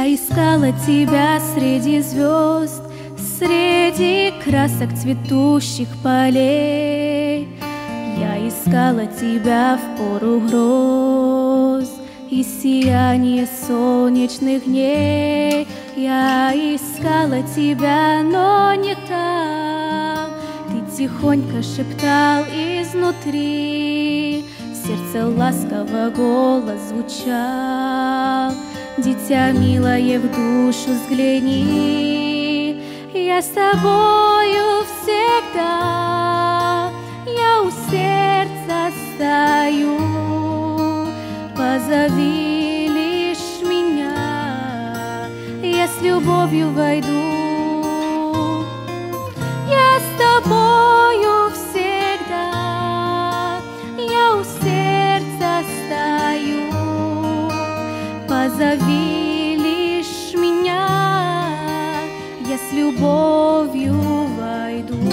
Я искала тебя среди звезд, среди красок цветущих полей. Я искала тебя в пору гроз и сияние солнечных дней. Я искала тебя, но не там. Ты тихонько шептал изнутри, в сердце ласково голос звучал: дитя милое, в душу взгляни, я с тобою всегда, я у сердца стою, позови лишь меня, я с любовью войду. Я с тобою всегда, я у сердца стою, позови лишь меня, я с любовью войду.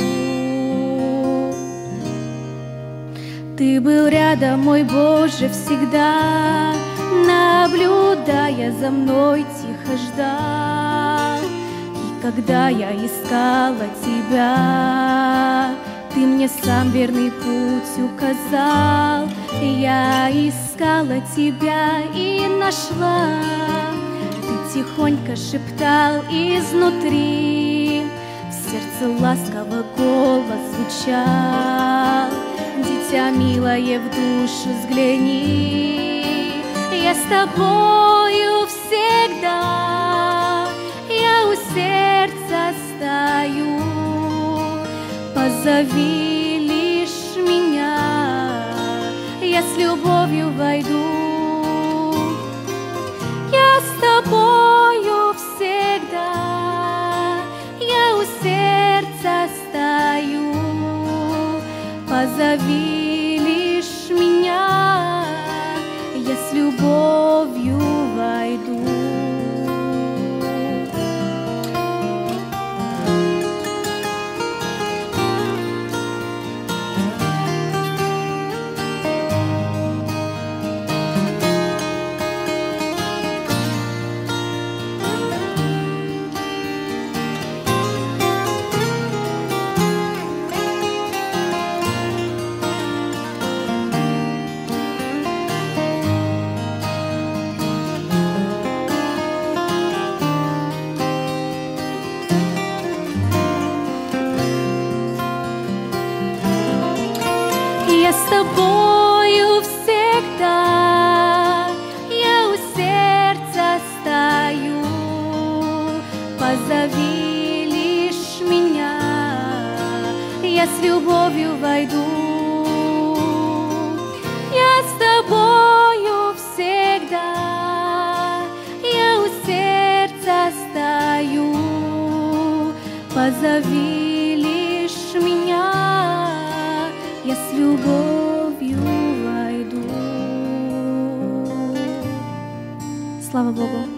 Ты был рядом, мой Боже, всегда, наблюдая за мной, тихо ждал. И когда я искала тебя, ты мне сам верный путь указал. Я искала тебя и нашла. Ты тихонько шептал изнутри, в сердце ласково голос звучал: дитя милое, в душу взгляни, я с тобою всегда, я у сердца стою, позови лишь меня, я с любовью войду. Я с тобою всегда, я у сердца стою, позови лишь меня, я с любовью войду. Я с тобою всегда, я у сердца стою, позови лишь меня, я с любовью войду. Я с тобою всегда, я у сердца стою, позови лишь меня, я с любовью войду. Слава Богу!